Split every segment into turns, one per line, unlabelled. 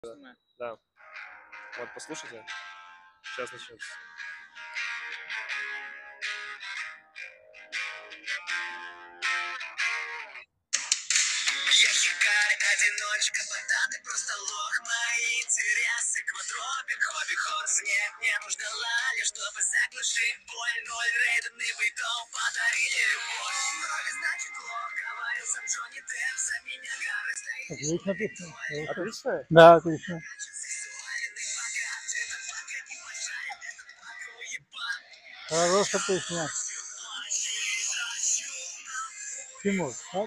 Да. Вот, послушайте. Сейчас начнется.
Я хикарь, одиночка, ботаны, просто лох. Мои интересы, квадробик, хобби, хорс. Не ждала лишь, чтобы заглушить боль. Ноль рейденный битом подарили любовь. Роли значит лох, говорил сам Джонни Депп. За меня горы стоит.
Отлично песня.
Отлично?
Да, отлично. Хорошая песня. Тимур, так?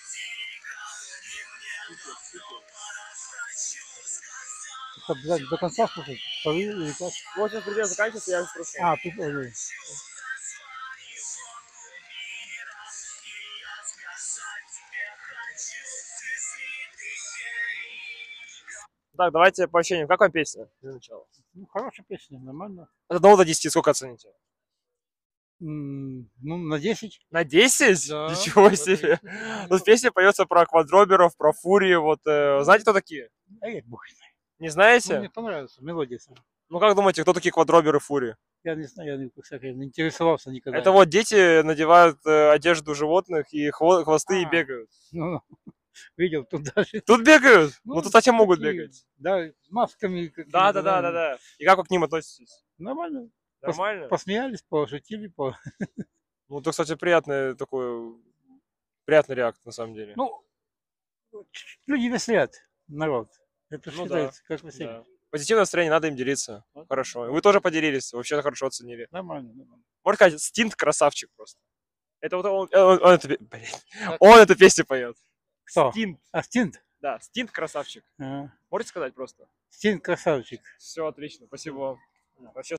Это до конца слушать? Или как?
Вот сейчас придет заканчиваться, я спрошу.
А, тут уже.
Так, давайте по ощущениям. Как вам песня для начала?
Ну, хорошая песня, нормально.
От 1 до 10 сколько оцените?
Ну, на 10.
На 10?
Да.
Ничего себе. Тут песня поется про квадроберов, про фурии. Вот, знаете, кто такие?
А я бог знаю.
Не
Ну,
знаете?
мне понравилась мелодия.
Ну, как думаете, кто такие квадроберы, фурии?
Я не знаю, я кстати, не интересовался никогда.
Это вот дети надевают одежду животных и хвосты и
А.
бегают.
Ну, видел, тут даже...
Тут бегают?
Ну,
Ну, тут, кстати, могут
такие,
бегать.
Да, с масками.
Да. И как вы к ним относитесь?
Нормально.
Нормально?
Посмеялись, пошутили,
Ну, это, кстати, приятный реакт, на самом деле.
Ну, люди веселят, народ. Это
Ну
считается
да,
как веселье.
да. Позитивное настроение, надо им делиться.
Вот.
Хорошо. И вы тоже поделились, вообще хорошо оценили.
Нормально.
Можно сказать, Стинт красавчик просто. Это вот он эту песню поет.
Кто?
Стинт.
Стинт?
Да, Стинт красавчик. Можете сказать просто?
Стинт красавчик.
Все отлично, спасибо вам. Вообще